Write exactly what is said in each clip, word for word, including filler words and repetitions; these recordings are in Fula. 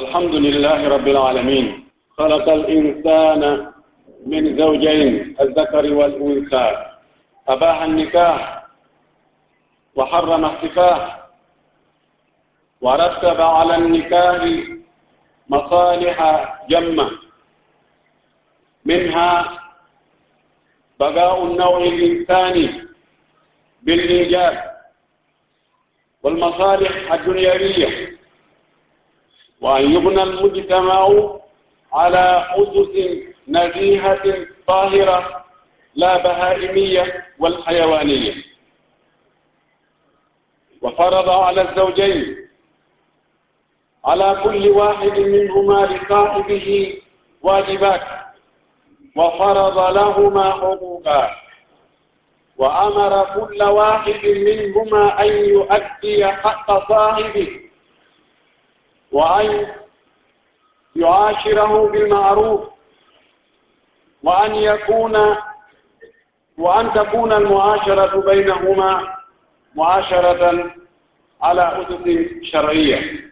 الحمد لله رب العالمين. خلق الإنسان من زوجين الذكر والأنثى، أباح النكاح وحرم السفاح، ورتب على النكاح مصالح جمة، منها بقاء النوع الإنساني بالإيجاد والمصالح الدنيوية، وأن يبنى المجتمع على أسس نزيهة طاهرة لا بهائمية والحيوانية. وفرض على الزوجين على كل واحد منهما لصاحبه واجبات، وفرض لهما حقوقا، وأمر كل واحد منهما أن يؤدي حق صاحبه، وأن يعاشره بالمعروف، وأن يكون وأن تكون المعاشرة بينهما معاشرة على أسس شرعية.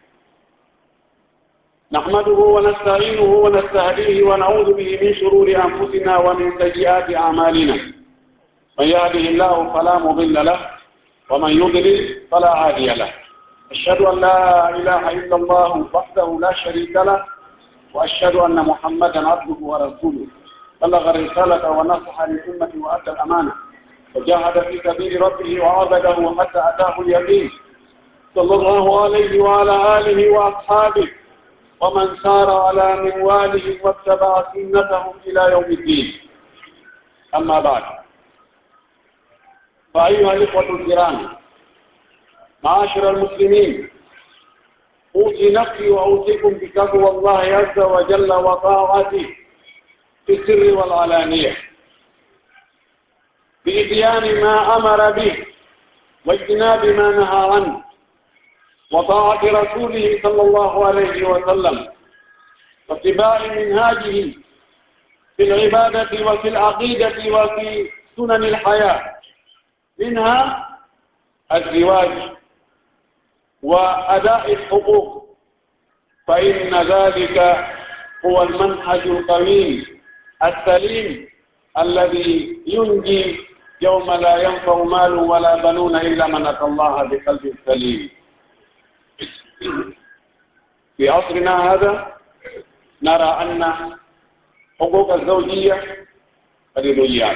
نحمده ونستعينه ونستهديه ونعوذ به من شرور أنفسنا ومن سيئات أعمالنا. من يهده الله فلا مضل له، ومن يضلل فلا هادي له. أشهد أن لا إله إلا الله وحده لا شريك له، وأشهد أن محمدا عبده ورسوله. بلغ الرسالة ونصح للأمة وأدى الأمانة، وجاهد في سبيل ربه وعبده حتى أتاه اليقين. صلى الله عليه وعلى آله وأصحابه ومن سار على منواله واتبع سنتهم إلى يوم الدين. أما بعد، فأيها الإخوة الكرام، معاشر المسلمين، أوصي نفسي وأوصيكم بتقوى الله عز وجل وطاعته في السر والعلانية، بإتيان ما أمر به واجتناب ما نهى عنه، وطاعة رسوله صلى الله عليه وسلم، واتباع منهاجه في العبادة وفي العقيدة وفي سنن الحياة، منها الزواج وأداء الحقوق، فإن ذلك هو المنهج القويم السليم الذي ينجي يوم لا ينفع مال ولا بنون إلا من أتى الله بقلب سليم. في عصرنا هذا نرى أن حقوق الزوجية قد ضيعت،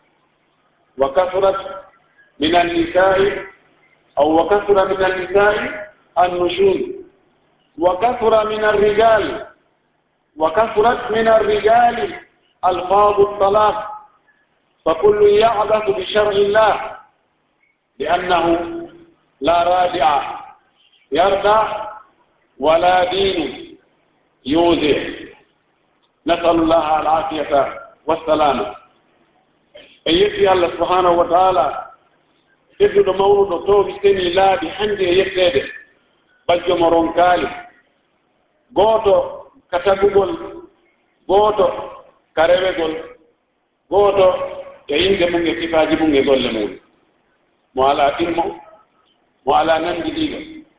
وكثرت من النساء أو وكثر من النساء النشوز، وكثر من الرجال وكثرت من الرجال ألفاظ الطلاق، فكل يعبث بشرع الله، لأنه لا رادع يردع ولا دين يوزع. نسأل الله العافية والسلامة. أيتي الله سبحانه وتعالى تجد مولد توبي سني لا بحنده يكتده بل جمرون كالي غوتو كتاغول غوتو كاريبغول غوتو يينغ مونغي كيفاجي مونغي غول مول مو على تيمو مو على ناندي ديغا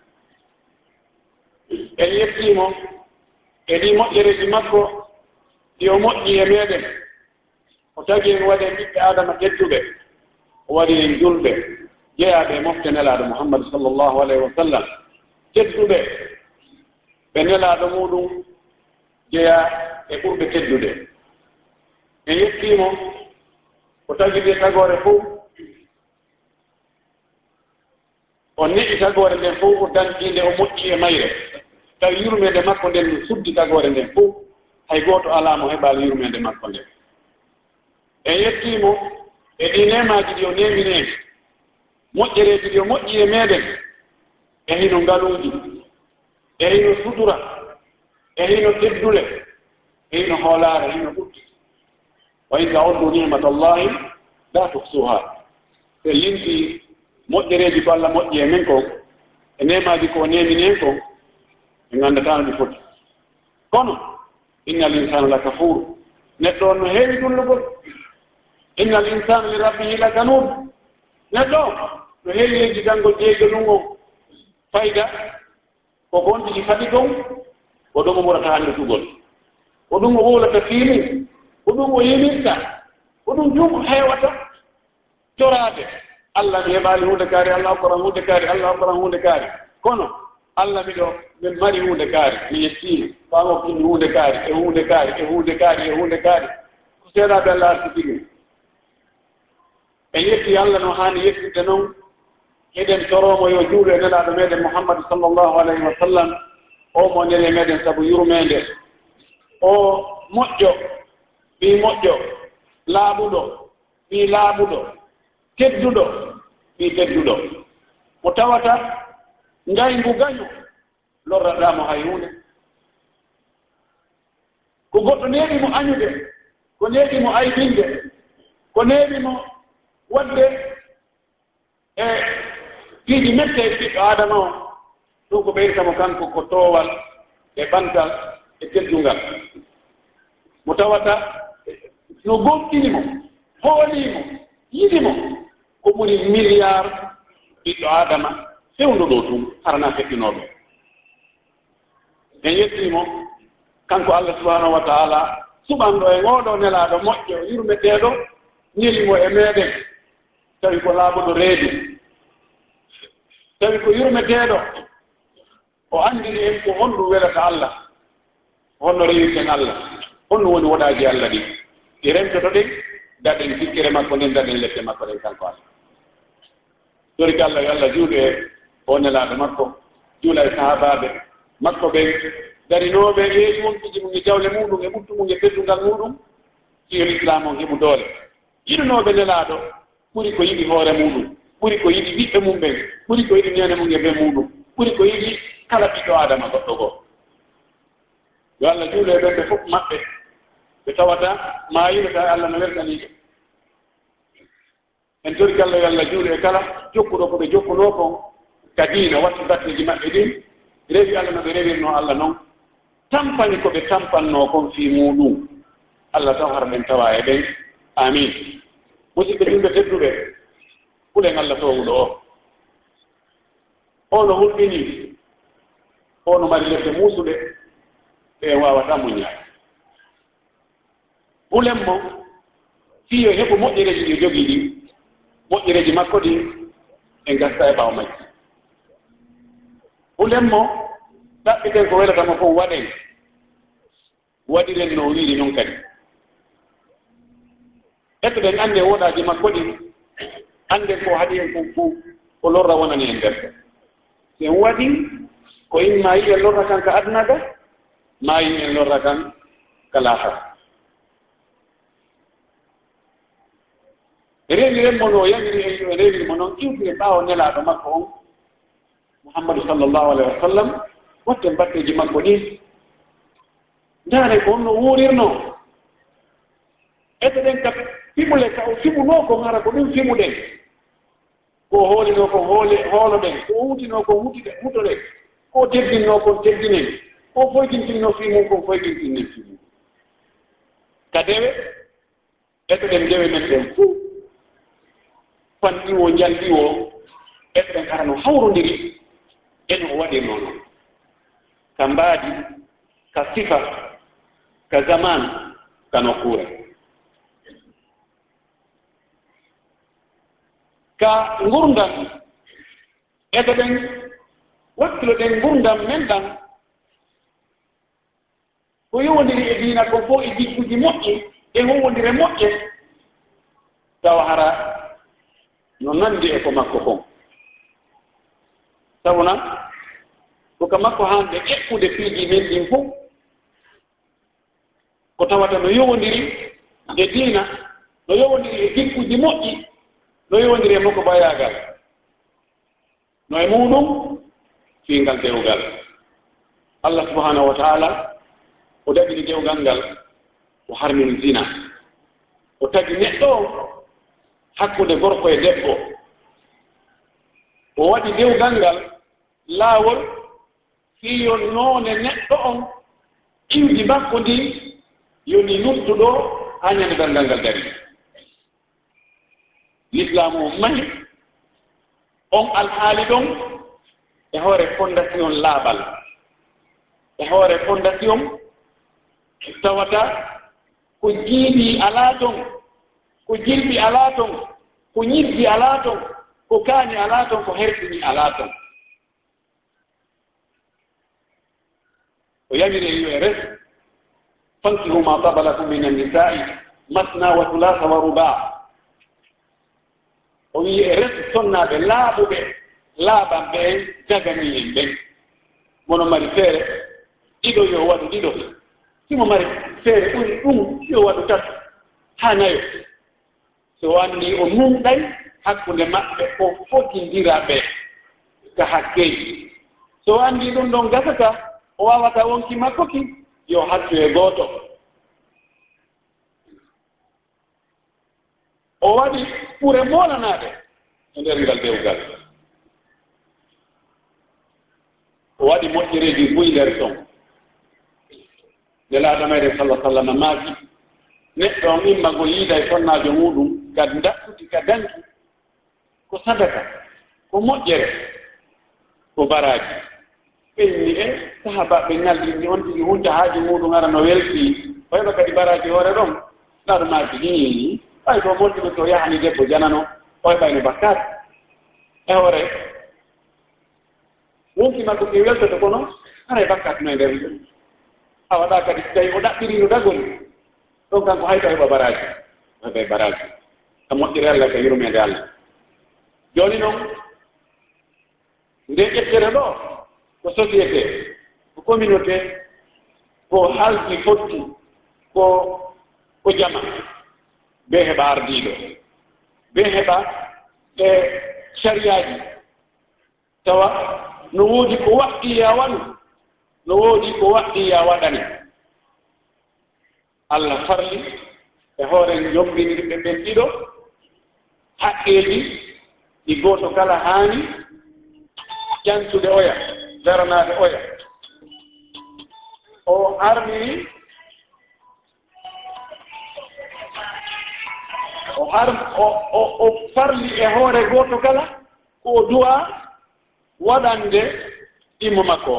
ايتيمو edi moƴƴereji makko yo moƴƴi e meɗen, o tagi en waɗi en ɓiɓɓe adama tedduɓe, o waɗi en julɓe jeyaɓe mofte nelaɗo muhammadu sallllahu alayhi wa sallam, tedduɓe ɓe nelaɗo muɗum jeya e ɓurɓe teddude. en yettimo o tagi ɓe tagore fof, o neɗi tagore nden fof o dancide o moƴƴi e mayre, tawi yurmede makko nden no suddi tagore nden fof, hay goto alamo heɓal yurmede makko nden. en yettimo e ɗi nemaji ɗi o nemine, moƴƴereji ɗi o moƴƴi e meɗen, e hino ngaluji, e hino sutura, e hino teddule, e hino hoolare, e hino ɓutti. wa in ta'uddu ni'matallahi la tuhsuha. so limti moƴƴereji ko Allah moƴƴi e men ko, e nemaji ko neminen ko, en gandata no ɗi foti. kono innal insana la kafur, neɗɗo on no heewi dullugol. innal insana li rabbihi la kanud, neɗɗo no heewi yejjitangol jeegal ɗum o fayda ko gonɗi ɗi faɗi dow, o ɗum o ɓurata hannde tugol o ɗum o wowlata fiimu o ɗum o yemirta o ɗum jum heewata coraade Allah mi heɓaali hunde kaari Allah hokkoran hunde kaari Allah hokkoran hunde kaari kono Allah miɗo min mari hunde kaari mi yettiima faamo kinni hunde kaari e hunde kaari e hunde kaari e hunde kaari ko seeɗaaɓe Allah artitigi en yetti Allah no haani yettinde noon eɗen toroomo yo juuɗo e nelaaɗo meeɗen Muhammadu sallallahu alayhi wa sallam o mo nele meeɗen sabu yurmeende o moƴƴo ɓii moƴƴo laaɓuɗo ɓii laaɓuɗo tedduɗo ɓii tedduɗo mo tawata ngayngu gaño lorraɗaamo hay hunde ko goɗɗo neeɓi mo añude ko neeɓi mo aybinde ko neeɓi mo wadde e piiɗi mette e ɓiɗɗo aadama o ɗum ko ɓeyrita mo kanko ko toowal e ɓantal e teddungal mo tawata no gonɗini mo hoolimo yiɗi mo ko ɓuri milliard ɓiɗɗo aadama fewndo ɗo tum harana feƴƴinooɗo en yettimo kanko Allah subhanahu wa taala suɓanɗo e ngooɗo nelaaɗo moƴƴo yurmeteeɗo ñelimo e meeɗen tawi ko laaɓuɗo reedu tawi ko yurmeteeɗo o anndini en ko honɗum welata Allah honno rewirten Allah honno woni woɗaaji Allah ɗi ɗi remtoto ɗen daɗen sikkere makko nden daɗen lette makko ɗen kanko Allah tori Allah yo Allah juuɗe e o nelaaɗo makko juula e sahabaaɓe makko ɓen darinooɓe yeeyi wonkiji mum e jawle muɗum e ɓuttu mum e teddungal muɗum siyol islam on heɓu doole yiɗunooɓe nelaaɗo ɓuri ko yiɗi hoore muɗum ɓuri ko yiɗi ɓiɓɓe mum ɓen ɓuri ko yiɗi nene mum e ɓe muɗum ɓuri ko yiɗi kala ɓiɗɗo adama goɗɗo goo yo Allah juulo e ɓen ɓe fof maɓɓe ɓe tawata maayino tawi Allah no weltaniiɓe en tori Allah yo Allah juulo e kala jokkuɗo ko ɓe jokkunoo kon ka diina wattu batteji maɓɓe ɗin rewi Allah no ɓe rewirnoo Allah noon tampani ko ɓe tampannoo kon fii muɗum Allah taw har ɓen tawa e ɓen amin musidɓe ɗumɓe tedduɓe hulen Allah towuɗo o o no hulɓinii o no mari leɗɗe muusuɗe ɓe wawata muñaade hulen mo fiyo heɓo moƴƴereji ɗi jogii ɗi moƴƴereji makko ɗi e gasta e ɓaawo majji hulen mo ɗaɓɓiten ko welatamo fof waɗen waɗiren no wiiri noon kadi ettoɗen annde woɗaaji makko ɗi annden ko haɗi en fof fof ko lorra wonani en nder sen waɗi ko imma yiɗen lorra kan ka aduna ga ma yiɗen lorra kan ka laafata rewiren mo no yamiri en yo rewiri mo noon iwtire ɓaawo nelaaɗo makko on Muhammadu sallallahu alayhi wa sallam watten batteji makko ɗi ndaare ko on no wuurirnoo ettoɗen ka fimule ka o fimunoo ko ngara ko ɗum fimuɗen ko hoolinoo kon hoole hoolo ɗen ko huutinoo kon hutide huto ɗen ko teddinoo kon teddinen ko foytintinnoo fimum kon foytintinnen fimum ka dewe ettoɗen dewe men ɗen fuu fanɗiwo njalɗiwo ettoɗen ara no hawrondiri eno o waɗirnoo noon ka mbaadi ka sifa ka zaman ka nokkuure ka ngurdam eto ɗen wakkilo ɗen ngurdam men ɗan ko yowondiri e diina ko fof e jikkuji moƴƴi e wowondire moƴƴe tawa hara no nandi e ko makko kon sabuna koko makko hande ƴeɓɓude piiji men ɗin fof ko tawata no yowondiri e diina no yowondiri e jikkuji moƴƴi no yowondiri e makko bayagal no e muɗum fiingal dewgal Allah subhanahu wa taala o daɓiri dewgal ngal o harmin zina o tagi neɗɗo o hakkude gorko e debbo o waɗi dewgal ngal laawol fiyo noone neɗɗo on iwdi makko ndi yoni nuttuɗo haa ñande ngal ngal dari l'islamu mahi on alhaali ɗon e hoore fondation laaɓal e hoore fondation tawata ko jiibi alaa ton ko jilbi alaa ton ko ñibbi alaa ton ko kaani alaa ton ko hertini alaa ton o yamiri e yo e res fankihu ma taba lakum min annisa'i masna wa thulatha wa ruba' o wi e res sonnaaɓe laaɓuɓe laaɓanɓe en jagani en ɓen mono mari feere ɗiɗo yo waɗu ɗiɗo simo mari feere ɓuri ɗum yo waɗu tatu haa nayo so anndi o numɗay hakkunde maɓɓe o fotindira ɓe ka hakkeeji so anndi ɗum ɗon gasata o waawata wonki makko ki yo hattu e gooto o waɗi ɓure moolanaaɓe e nder ngal dewgal o waɗi moƴƴereeji buy nder ton nelaaɗo meeɗen sallah sallam maaki neɗɗo on imma ngo yiida e fonnaajo muɗum kad daɗɗuti ka danki ko sadaka ko moƴƴere ko baraaji ɓenni e sahabaɓe ñalɗinni on tigi hunta haaji muɗum ara no weltii o heɓa kadi baraaji hoore ɗon ɗaɗo maaki hiini ɓay to molɗuɓe to yahani debbo janano o heɓayno bakkat e hoore wonki makko ke weltoto kono hara e bakkat no e nder ɗum a waɗa kadi tawi o ɗaɓɓirino dagol ɗon kanko hayto heɓa baraji o heɓa e baraji a moƴƴere Allah ka yurmede Allah joni noon nde ƴettere ɗo ko société ko communauté ko haldi fotti ko ko jama be heɓa ardiɗo be heɓa e sariyaji tawa no woodi ko waɗɗi ya waɗu no woodi ko waɗɗi ya waɗane Allah farli e hoore jombinirɓe ɓen ɗiɗo haqqeeji ɗi gooto kala haani ƴantude oya daranaade oya o armiri o har o o farli e hoore gooto kala ko du'a waɗande immo makko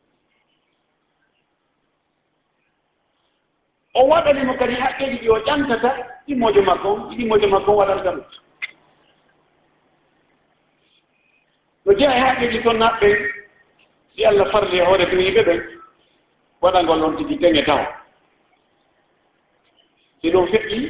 o waɗanimo kadi haqqeeji ɗi o ƴantata immojo makko ɗimmojo makko waɗantamo no jeeya e haqqeeji toon naɓɓe si Allah farli e hoore duyiɓe ɓen waɗangol noon tigi teŋe taw si ɗum feƴƴi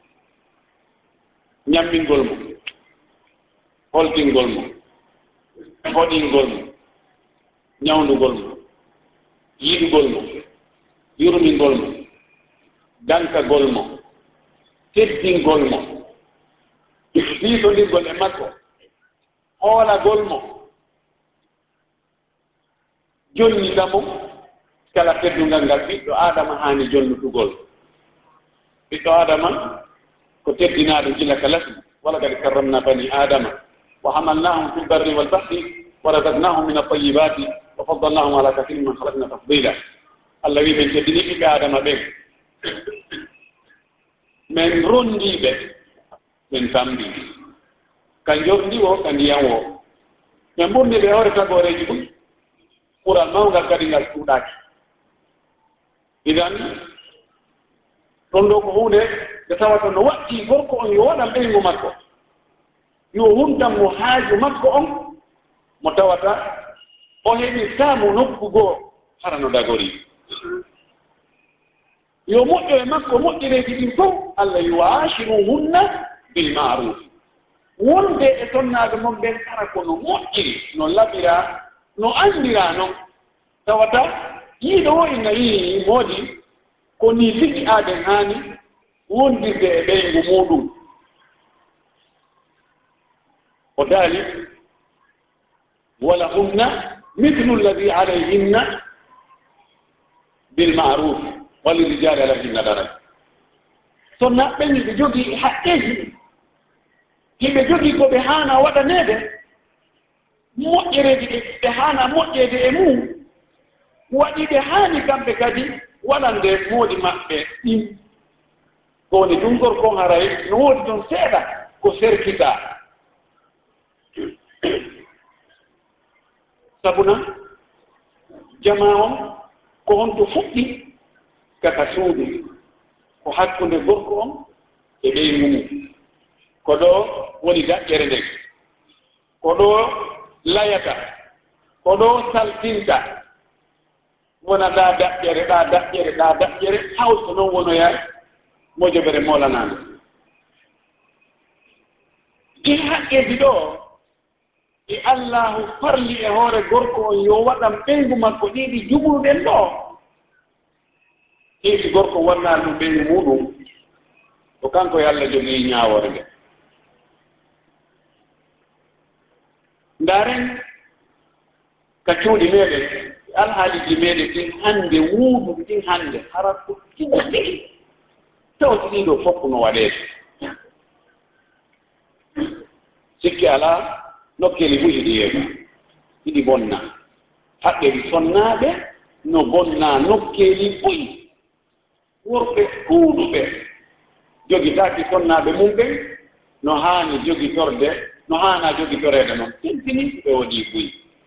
ñammingol mo holtingol mo hoɗingol mo ñawndugol mo yiɗugol mo yurmingol mo dankagol mo teddingol mo diitondirgol e makko hoolagol mo jonnita mo kala teddungal ngal ɓiɗɗo adama haani jonnutugol ɓiɗɗo adama ko teddinaaɗo gila ka lasmi wala kadi karramna bani adama wa hamalnahum fi lbarri walbahri wa razaqnahum min altayibati wa faddalnahum ala kathirin man halakna tafdila Allah wi ɓen teddini ɓiɓɓe adama ɓen men rondiɓe ɓen tambi ka jorndi o ka ndiyam o ɓe ɓurni ɓe hoore tagoreji ɗum ɓural mawgal kadi ngal cuuɗaaki idan ɗon ɗo ko hunde nde tawata no waɗɗi gorko on yo waɗan ɓeygu makko yo hundan mo haaju makko on mo tawata o heɓi saamu nokku goo hara no dagori yo moƴƴo e makko moƴƴireeji ɗin fof Allah yuashiruhunna bil ma'ruf wonde e tonnaade mon ɓen kara ko no moƴƴiri no labira no anndira noon tawata yiiɗo o ina yii moodi ko ni tigi aaden haani wondirde e ɓeyngu muɗum o daali wala hunna mithlu alladi alayhinna bil ma'ruf walirijali alayhinna daraja so naɓɓen ɓe jogii haqqeeji hiɓe jogii ko ɓe haana waɗaneede moƴƴereeji ɓe haana moƴƴeede e mum waɗi ɓe haani kamɓe kadi waɗande moodi maɓɓe ɗin ko woni ɗum gorkon haray no woodi ɗon seeɗa ko serkita sabuna jama on ko honto fuɗɗi kaka suudu ko hakkunde gorko on e ɓey mum ko ɗo woni daƴƴere nden ko ɗo layata ko ɗo saltinta wona ɗa daƴƴere ɗa daƴƴere ɗa daƴƴere hawto noon wonoya mojoɓere molanano ɗi haqqeji ɗo e allahu farli e hoore gorko on yo waɗan ɓeygu makko ɗiɗi juɓuɗen ɗo ɗiɗi gorko wonna ɗum ɓeygu muɗum ko kanko e Allah jogii ñaawore nde ndaren ka cuuɗi meɗen alhaaliji meɗen ɗin hannde wuudu ɗin hannde hara ko tiɗi tigi tawti ɗiɗo fof no waɗeede sikki alaa nokkeli fu hiɗi yeega hiɗi bonna haqqeɗi sonnaaɓe no bonna nokkeli ɓoyi worɓe ɗuuɗuɓe jogitaaki sonnaaɓe mum ɓen no haani jogitorde no haana jogitoreede noon tentini ɓe wonii ɓoyi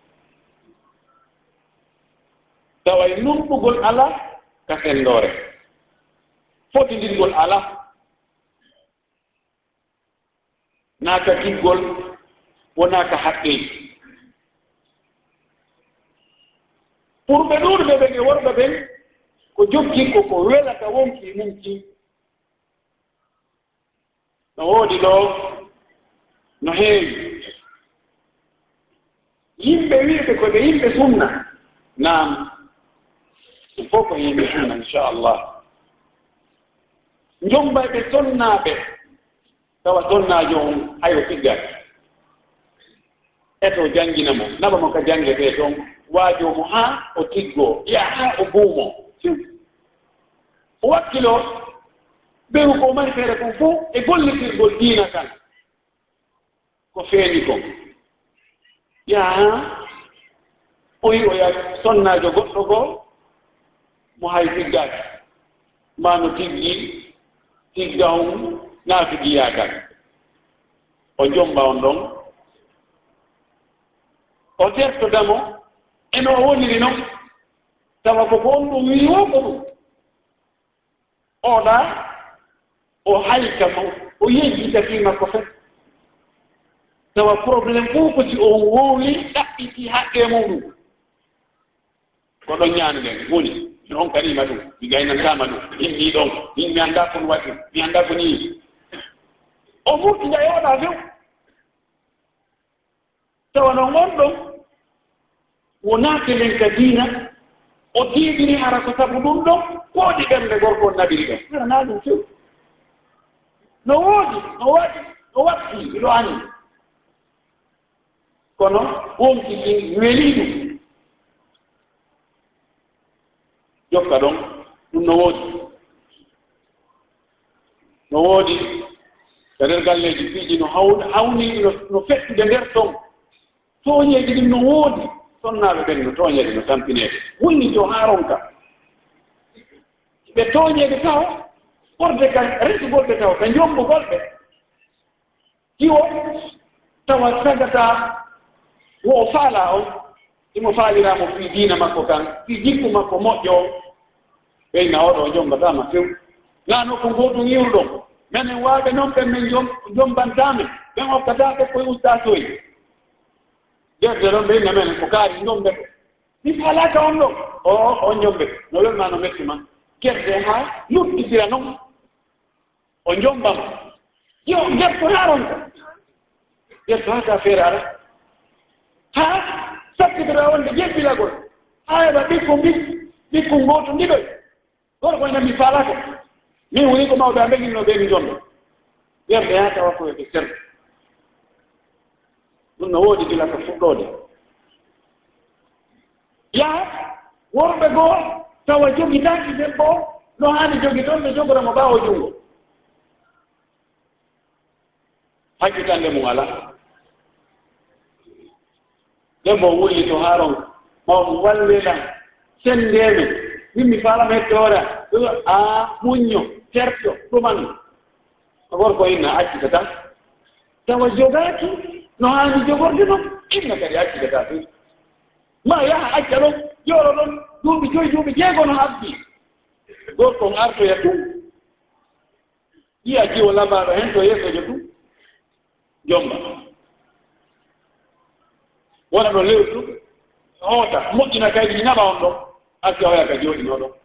taway numɗugol ala ka senndoore fotindirgol ala naaka tiggol wonaaka haqqeeji pour ɓe ɗuuɗuɓe ɓen e worɓe ɓen ko joggi ko ko welata wonki mumki no woodi ɗo no heewi yimɓe wiiɓe ko ɓe yimɓe sunna naam ɗum fof ko yimɓe sunna inchallah njombayɓe sonnaaɓe tawa sonnaajo on hayo tiggati eto janngina mo naba mo ka janggetee toon waajo mo haa o tiggoo ya haa o buumo o wakkiloo ɓeru ko mari feere kon fof e gollitirgol diina kan ko feeñi kon ya haa o yi o ya sonnaajo goɗɗo goo mo hay tiggaaki maa no tiggi tigga on naatugi yaagal o jomba on ɗon o tertodamo eno o woniri noon tawa ko ko on ɗum wiiwo ko ɗum oɗa o hayka mo o yejjitaki makko fof tawa probléme fof koti on woowi ɗaɓɓiti haqqe muɗum ko ɗon ñaanuɗen woni on karima ɗum mi gaynantama ɗum inni ɗon min mi annda ko waɗi mi annda ko nii o murtida e oɗa few tawa noon on ɗon wonaa kelen ka diina o diidiri hara ko sabu ɗum ɗon kooɗi ɓernde gorko on nabiri ɗon haranaa ɗum few no woodi no waɗi no watti iɗo ani kono wonki ɗin welii ɗum jokka ɗon ɗum no woodi no woodi e nder galleeji piiji no hawni no fettude nder ton tooñeeji ɗin no woodi sonnaaɓe ɓen no tooñeede no tampineede wonni to haaronka ɓe tooñeede taw ɓorde ka resugolɓe taw ka njombugolɓe hiwo tawa sagata wo o faala on imo faaliraamo fii diina makko kan fii jikku makko moƴƴo o ɓeyna oɗo o jombataama few laano ko gootum yiwɗon minen waaɓe noon ɓen min jombantaame ɓen hokkataaɓe koye ustaatoyi defde ɗon ɓeyna men ko kaari njombe mi faalaaka on ɗo o on njombe no welma no metti ma gerde haa luttidira noon o njombama yo debbo haaronka debbo hata feere ara haa sakkitira wonde jebbilagol haa heɓa ɓikku mbik ɓikku ngootu ndiɗoy gorko ina mi faalaaka min woni ko mawɗo a mbeginno ɓe mi jombe gerde haa tawa koye ɓe serɗe ɗum no woodi gila ko fuɗɗoode yaa worɓe goo tawa jogitaaki debbo no haani jogi toon ɓe jogora mo ɓaawo junngo hakkitande mum ala debbo wulli to haaron mawmo wallelan senndeeme min mi faalama hettoore a muñño terto ɗuman ko gorko inna accita tan tawa jogaaki no haani jogorde noon inna kadi accitata fi ma yaha acca ɗon jooɗo ɗon duuɓi joyi duuɓi jeegono habdi gorko on artoya tum yiya jiwo labaɗo hen to yeesojo tum jomba wona ɗo lewtu hoota moƴƴina kaydi naɓa on ɗon arti hoya ka jooɗino ɗon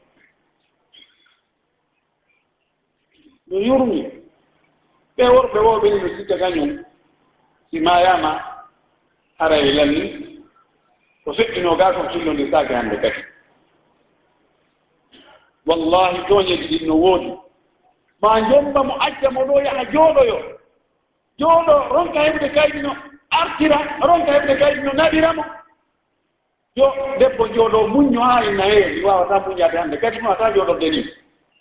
no yurmi ɓe worɓe wo ɓeni no sikka kañum si mayama haray lamni ko feƴƴino ga ko cillonde saake hannde kadi wallahi toñeji ɗin no woodi ma jomba mo acca mo ɗo yaha jooɗoyo jooɗo ronka heɓde kaydi no artira ronka heɓde kaydi no naɗiramo jo debbo jooɗo muñño haa inna heewi wawata muñade hannde kadi mo ata jooɗorde ni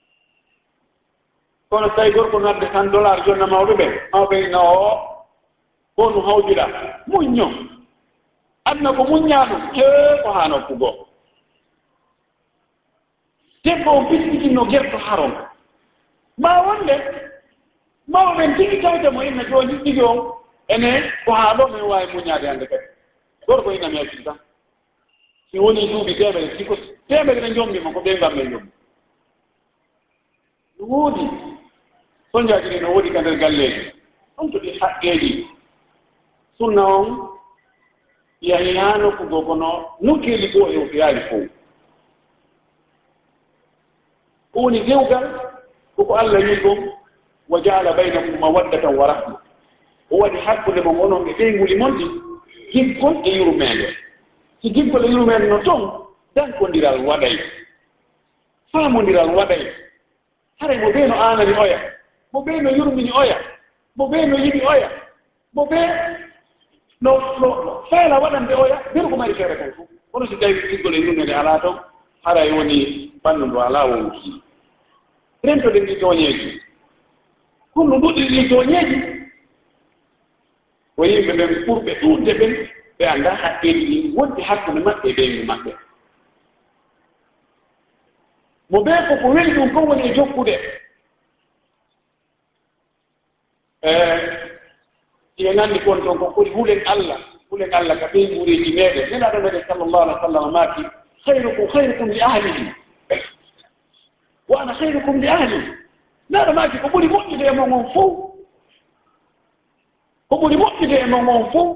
kono so tawi gorko nadde cent dollar jonna mawɓe ɓe mawɓe inna o ko no hawjira muñño adna ko muñña ɗum e ko haa nokku goo debbo o biskitinno gerto haron ma wonde mawɓen tigi tawde mo inna jooni ɗigi on ene ko haa ɗo min waawi muñaade hannde kadi gorko ina meetin tan si woni duuɓi temedere siko temedere ɓe njombi ma ko ɓe ngam ɓe njombi no woodi soñjaaji ɗi no woodi ka nder galleeji ɗum to ɗi haqqeeji sunna on yahi haa nokkugo kono nokkeeli goo e o yaari fof o woni dewgal koko Allah wi ɗum wa jaala baynakum mawaddatan wa rahma o waɗi hakkude mo gonon ɓe ɓeyguli monɗi giggol e yurmeende si giggol e yurmeende no toon dankodiral waɗay faamodiral waɗay haray mo ɓee no aanani oya mo ɓee no yurmini oya mo ɓee no yiɗi oya mo ɓee no no feela waɗande oya nder ko mari feere kan fof kono si tawi giggol e yurmeende alaa toon haray woni ɓanndu ndu alaa wo wutii rentode ndi tooñeeji kono ɗuɗi ɗi tooñeeji ko yimɓe ɓen ɓurɓe ɗuurde ɓen ɓe annda haqqeeji ɗi wonde hakkunde maɓɓe e ɓeyngu maɓɓe mo ɓee koko weli ɗum kon woni e jokkude e ɓe nganndi kon toon ko ɓuri hulen Allah hulen Allah ka ɓeyguureeji meeɗen nelaaɗo meɗen sallallahu alih wa sallam maaki khayrukum khayrukum li ahlihi wa ana khayrukum li ahli naaɗo maaki ko ɓuri moƴƴude e mon on fof ko ɓuri moƴƴude e mon on fof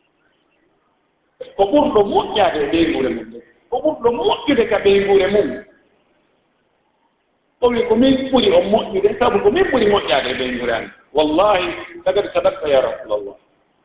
ko ɓurɗo moƴƴaade e ɓeyguure mum ɗe ko ɓurɗo moƴƴude ka ɓeyguure mum o wi ko min ɓuri o moƴƴude sabu ko min ɓuri moƴƴaade e ɓeyguure an wallahi tagadi sadaqta ya rasulallah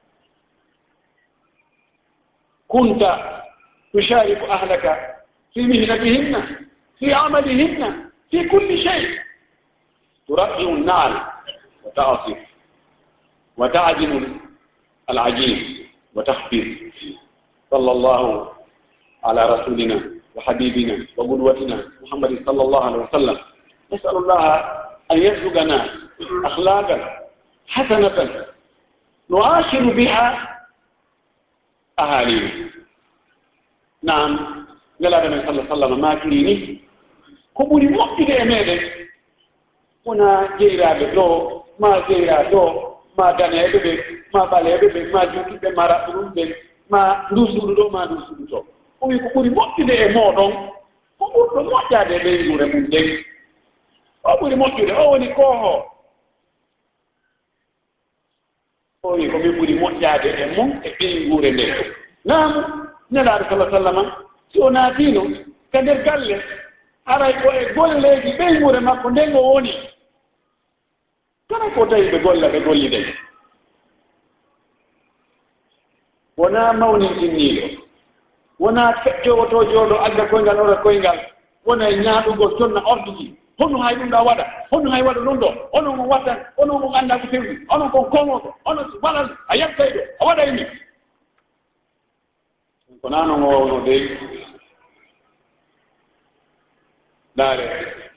kunta tushariku ahlaka fi mihnatihinna fi amalihinna في كل شيء ترقع النعل وتعصف وتعجن العجين وتخفف صلى الله على رسولنا وحبيبنا وقدوتنا محمد صلى الله عليه وسلم نسأل الله أن يرزقنا أخلاقا حسنة نعاشر بها أهالينا نعم قال النبي صلى الله عليه وسلم ما كريني ko ɓuri moƴƴude e meeɗen wona jeyraaɓe ɗo ma jeyraa ɗo ma daneeɓe ɓe ma ɓaleeɓe ɓe ma juutuɓe ma raɓɓuɗum ɓe ma nduusuɗu ɗo ma nduusuɗu to o wi ko ɓuri moƴƴude e mooɗon ko ɓurɗo moƴƴaade e ɓeyguure mum nden o ɓuri moƴƴude o woni kooho o wi ko min ɓuri moƴƴaade e mum e ɓeyguure nden naamu nelaaɗo sallah sallam si o naatiino ka nder galle aray ko e golleeji ɓeyguure makko nden o woni kana ko tawi ɓe golla ɓe gollide wonaa mawnintinniiɗo wonaa feƴƴowo to jooɗo adda koyngal ora koyngal wona e ñaaɗugol jonna orduji hono hay ɗum ɗa waɗa hono hay waɗa ɗum ɗo onon on wattan onon on anndaa ko fewni onon kon komoɗo onon waɗal a yaltay ɗo a waɗa e ni ko nanon o wowno dey daare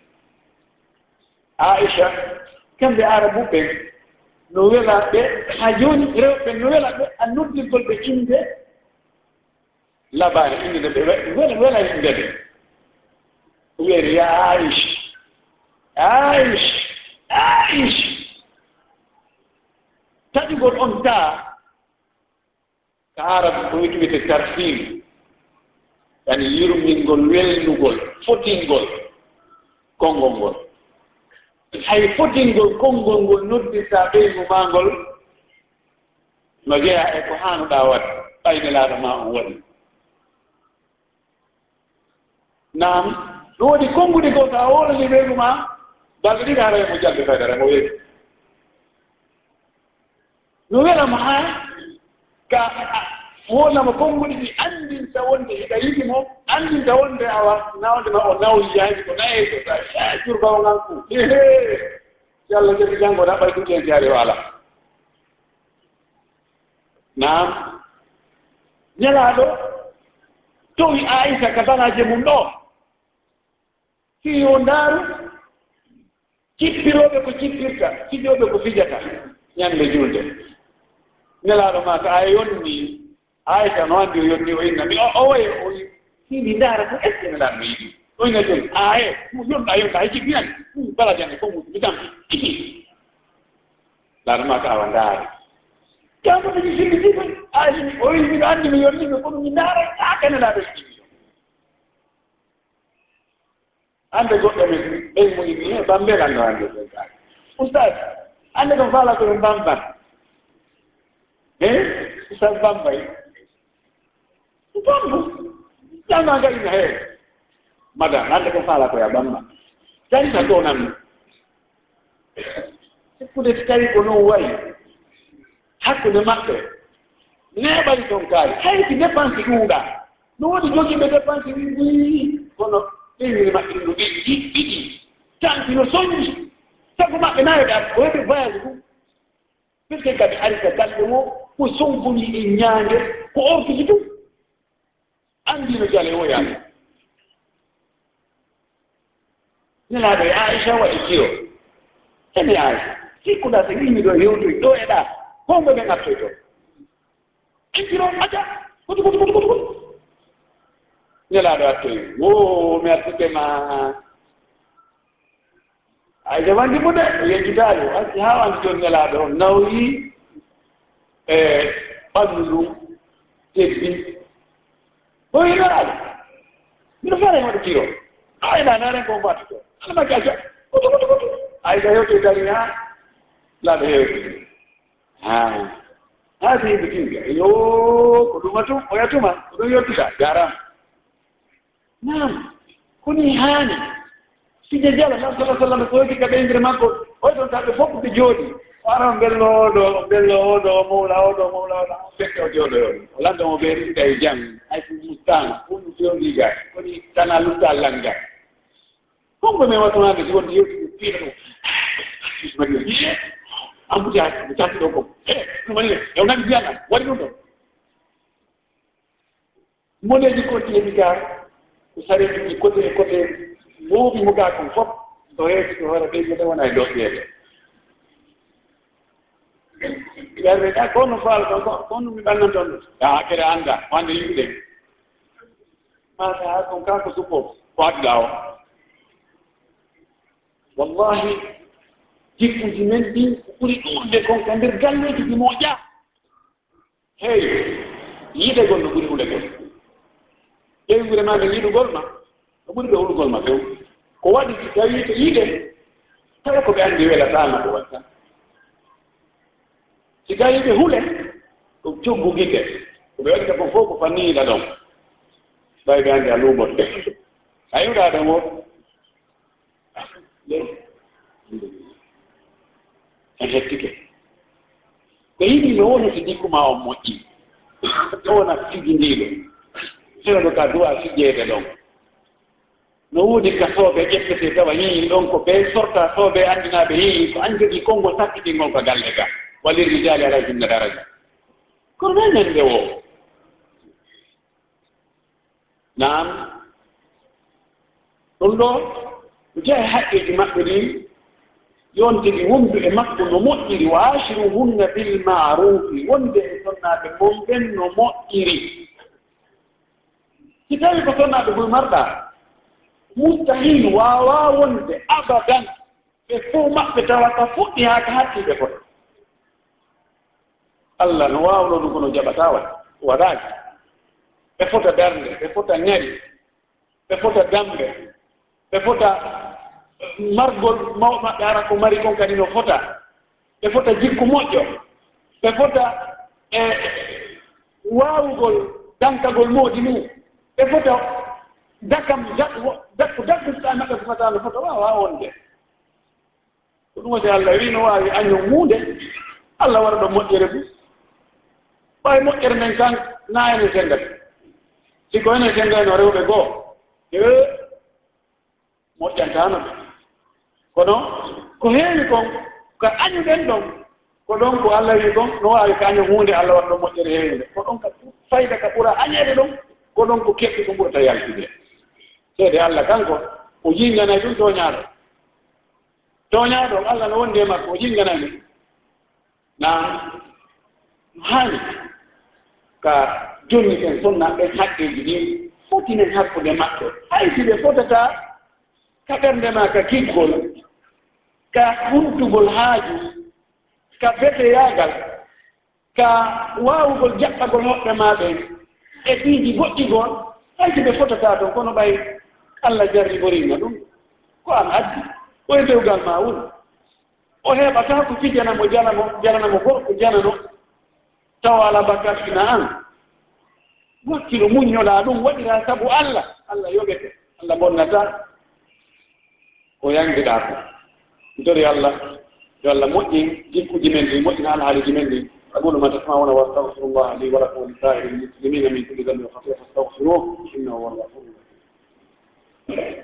Aisha kamɓe arabuɓe no wela ɓe haa jooni rewɓe no wela ɓe a noddirgol ɓe inde labaare inde nde ɓe wela wela inde ɓe wiyete ya Aish Aish Aish taƴugol on taa ka arabu ko wiyete tarfim yani yurmingol welnugol fodingol konngol ngol hay fodingol konngol ngol noddita ɓeygu ma ngol no jeeya e ko hanuɗa wadde ɓaynelaaɗo ma on waɗi naam ɗum woodi konngude goo so a wolani ɓeygu ma balɗe ɗiɗi hara mo jalde faydara mo weeɗi no welamo haa ka wonamo konnguɗi ɗi anndinta wonde hiɗa yiɗi mo anndinta wonde awa nawde ma o nawyi yaadi ko nayi ko sa jurbawo ngan fu ehe si Allah jaɓi janngo ɗa ɓay ɗuɗen jaari o ala naam ñalaaɗo towi Aïcha ka banaje mum ɗo si yo ndaaru cippirooɓe ko cippirta fijoɓe ko fijata ñande julde ñalaaɗo ma so a yonni Aïcha no anndi o yonni o inna mi o wayi o hiɗi ndaara ko est ce que nelaaɗo mi yiɗi o inna joni aye yonɗa yonɗa hay cippiyani bala jande ko mu mi tampi iki laaɗo ma ko awa ndaari kamɓe ɓe jimmi jiɓe ayimi o wi miɗo anndi mi yonniɓe kono mi ndaara takanelaaɗo e jimmi annde goɗɗo men ɓey mo yimmi e bambel annde annde ɓe oustad annde ko faala koɓe mbamban e oustad bambay bambu jalma gaɗina hee madame annde ko faala koye a bamba jarita ɗo nan sikkude so tawi ko noon wayi hakkude maɓɓe neeɓani toon kaari hayti dépense ɗuuɗa no woodi jogiiɓe dépense ɗi ɗi kono ɓeywiri maɓɓe ɗi no ɗiɗi ɗiɗi tanki no soññi sago maɓɓe nayoɓe a o heɓe voyage ɗum puisque kadi arita galɗe wo ko sonkoni e ñaande ko ortuji ɗum anndino jale o yaade nelaaɗo e Aïcha waɗi kiyo emi Aïcha sikkuɗa so yimmi ɗo hewtoy ɗo e ɗa hongo ɓe ŋattoy ɗo inciro aja koto koto koto koto koto nelaaɗo attoy o mi artike ma ay jamandi mo de o yejjitaali o arti haa wandi jooni nelaaɗo o nawyi e ɓanndu ɗum tebbi o yi nelaaɗo mbiɗo fere waɗo tiro ayɗa naren ko mbatta to alamaki aja koto koto koto ayda hewtoy dari ha laaɗo hewtoy ha هذه بتنجح يو كلمته ويتما كل يرتجع جارم نعم كوني هاني في جزيرة الله صلى الله عليه وسلم كويتي كبين درمانكو ويتم تعطي فوق بجودي وارم بلو دو بلو دو مولا دو مولا فكتو جودو ولانتو مبيري كي جام أي مستان كون فيون ليغا كوني تانا لوتا لانجا كون بمي واتنا كتون يوتي فينو اسمه يوتي ambu jaati mi jaati ɗo kom e ɗum woni yo nani mbiyanam waɗi ɗum ɗo moneji continue gar ko sareji ɗi côté e côté mooɓi mo gaa kon fof so heewi to hoore ɓeyde ɗe wona e dow ƴeeɓe ƴerɓe ɗa kono faala ɗon ko kono mi ɓannan toon ɗo a hakkere annda wande yimɓe mata ha kon kanko suppo ko adduɗa o wallahi jikkuji men ɗin ɓuri ɗuurde kon ka nder galleji ɗi moƴƴa hey yiɗegol no ɓuri hulagol ƴeewgure ma nde yiɗugol ma no ɓuri ɓe hulugol ma few ko waɗi si tawi to yiɗe tawa ko ɓe anndi welatama ɗo watta si tawi ɓe hule ko coggu gite ko ɓe waɗita kon fof ko fanniyiɗa ɗon tawi ɓe anndi a luumoɗ a yiwɗa ɗon o en hettike ko yiɗi no woni so dikkuma on moƴƴi ɗo wona fijindiiɗo senoɗo ka duwa fijeede ɗon no woodi ka sooɓe ƴettete tawa yii ɗon ko ɓe sorta sooɓe anndinaaɓe yii ko an jogii konngol sakkitingol ko galle ka wallirmi jaali ala jinna daraja kono men men nde o naam ɗum ɗo jeeya haqqeji maɓɓe ɗin yontidi wondu e makko no moƴƴiri wa ashiruhunna bil ma'rufi wonde e sonnaaɓe mon ɓen no moƴƴiri si tawi ko sonnaaɓe boy marɗa mustahil waawa wonde abadan ɓe fof maɓɓe tawata fuɗɗi haa ka hattiɓe koto Allah no waawno ɗum kono jaɓataa waɗ waɗaaki ɓe fota darnde ɓe fota ñari ɓe fota dambe ɓe fota margol mawɓe ara ko mari kon kadi no fota ɓe fota jikku moƴƴo ɓe fota e waawugol dankagol moodi mum ɓe fota dakam dakku dakkuta maɓɓe fotata no fota wawa wonde ko ɗum woni Allah wi no waawi añon hunde Allah wara ɗo moƴƴere fu ɓay moƴƴere men kan na ene sengati siko ene sengano rewɓe goo e moƴƴantano ɓe kono ko heewi kon ko añuɗen ɗon ko ɗon ko Allah wi ɗon no waawi ko año hunde Allah wara ɗo moƴƴere heewde ko ɗon ka fayda ka ɓura añede ɗon ko ɗon ko keɓɓi ko ɓurata yaltude seede Allah kanko o yinganay ɗum toñaaɗo toñaaɗo Allah no wondi e makko o yinganay ɗum na haani ka jonni ken sonnaɓe haqqeji ɗin fotinen hakkude maɓɓe hay si ɓe fotata ka ɓernde ma ka kiggol ka huntugol haaju ka beteyagal ka waawugol jaɓɓagol hoɓɓe ma ɓen e ɗiiji goɗɗigol hay si ɓe fotata ɗon kono ɓay Allah jarriborima ɗum ko an addi ɓoye dewgal ma wuro o heɓata ko fijanamo janamo jananamo gorko janano tawa ala bakkatina an wakkilo muññoɗa ɗum waɗira sabu Allah Allah yoɓete Allah bonnata ko yangiɗa ko dori Allah yo Allah moƴƴi jikkuji men ɗi moƴƴina alhaaliji men ɗi أقول ما تسمعون وأستغفر الله لي ولكم ولسائر المسلمين من كل ذنب وخطيئة فاستغفروه إنه هو الغفور الرحيم.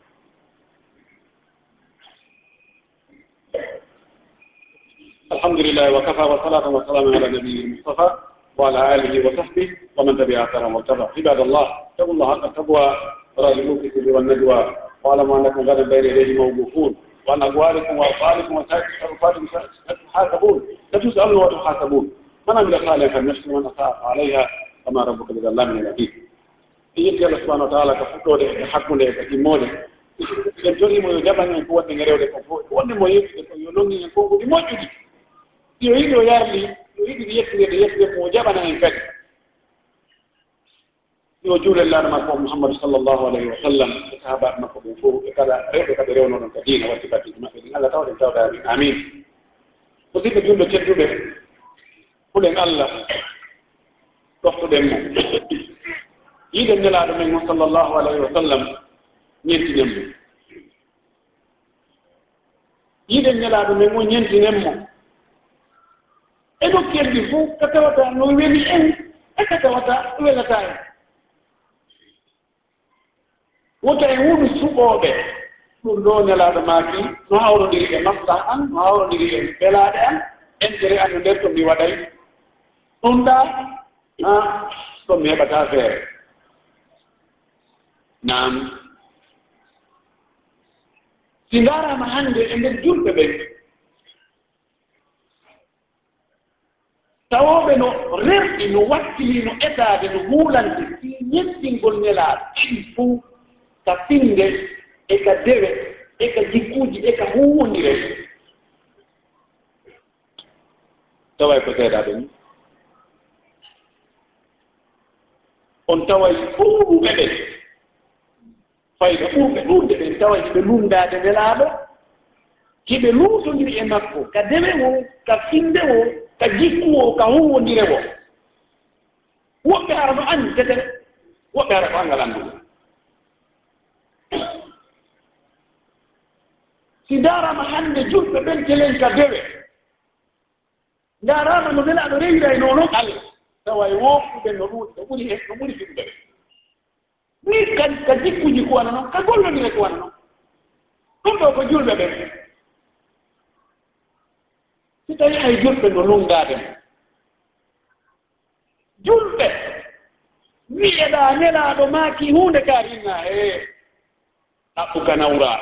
الحمد لله وكفى وصلاة وسلام على نبيه المصطفى وعلى آله وصحبه ومن تبع أثرهم واتبع. عباد الله اتقوا الله حق التقوى وراجعوا في السر والنجوى واعلموا أنكم غدا بين يديه موقوفون وأن أقوالكم وأفعالكم وتصرفاتكم ستحاسبون ستسألون وتحاسبون من عمل صالحا نفسه ومن أساء عليها كما ربك بظلام للعبيد. يجي الله سبحانه وتعالى كفتوده كحكمه كتيموده كنتوني مو يجابني قوة نغيره كفو قوة مو يلوني يكون موجود يريد يرلي يريد يكفي يكفي مجابنا ينفك يوجول الله ما محمد صلى الله عليه وسلم صحابة ما كفوا كذا ريب كبرون من كدين واتباع ما في الله تعالى تعالى آمين. وذيك جملة جملة قل الله تحت دمه إذا نلا من صلى الله عليه وسلم ñenti nemmo yiɗen ñalaaɗo men o ñenti nemmo e dokkerdi fof ko tawata no weli en e ko tawata welata en wota e wuɗu suɓooɓe ɗum ɗo ñalaaɗo maaki no hawrodiri e mafta an no hawrodiri e belaaɗe an intérêt an no nder to mi waɗay ɗum ɗa a ɗo mi heɓata feere naam si ndaarama hannde e nder julɓe ɓen tawooɓe no rerɗi no wakkili no etaade no huulante si ñettingol ñelaaɗo ɗiɗi fuu ka finde e ka dewe e ka jikkuuji e ka huwondire taway ko seeɗaaɓe ni on taway ɓuuɓe ɓen fayda ɓurɓe ɗurde ɓen tawa hiɓe lumdaade nelaaɗo hiɓe luutondiri e makko ka dewe wo ka finde wo ka jikku wo ka huwondire wo woɓɓe ara no anndi tete woɓɓe ara ko angal anndude si ndaarama hannde julɓe ɓen telen ka dewe ndaarama no nelaaɗo rewira e noono Allah tawa e wooftuɓe no ɗuuɗi no ɓuri no ɓuri fiɗude ɓe ni ka ka jikkuji ko wana noon ka gollondire ko wana noon ɗum ɗo ko julɓe ɓen si tawi hay julɓe no lungaade mo julɓe wiyeɗa nelaaɗo maaki hunde ka rinna e ɗaɓɓu ka nawraa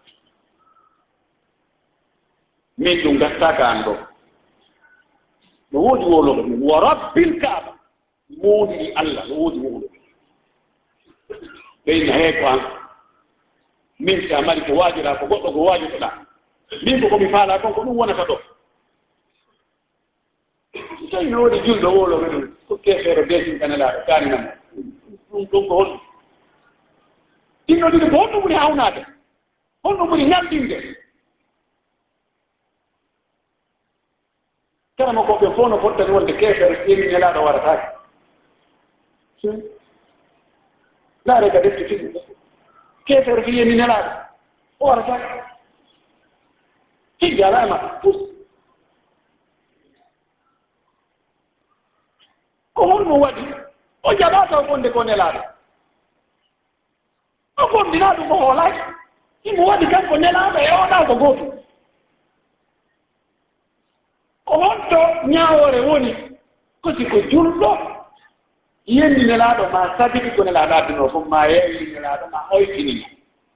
min ɗum gattaka an ɗo no woodi woloɓe mum wa rabbil kaaba moodiri Allah no woodi woloɓe ɓeyna hee ko an min si a mari ko waajira ko goɗɗo ko waajotoɗa min ko komi faala kon ko ɗum wonata ɗo so tawi no woodi julɗo woloɓe ɗum ko keefeero desin kanelaaɗo kaaninamo ɗum ɗum ko honɗum ɗinno ɗiɗi ko honɗum ɓuri hawnade honɗum ɓuri ñaldinde karama koɓe fof no fottani wonde keefere ƴeewi ñalaaɗo warataake laare ka defte fiɗi keefere fi yemi ñalaaɗo o warataake higge alaa e maɓɓe pus ko honɗum waɗi o jaɓaa taw gonde ko nelaaɗo o gondinaa ɗum o hoolaaki imo waɗi kanko nelaaɗo e oɗaa ko gootum o honto ñaawore woni kosi ko julɗo yenni nelaaɗo ma sabiti ko nelaaɗo addunoo fof ma yeewi nelaaɗo ma hoytinimo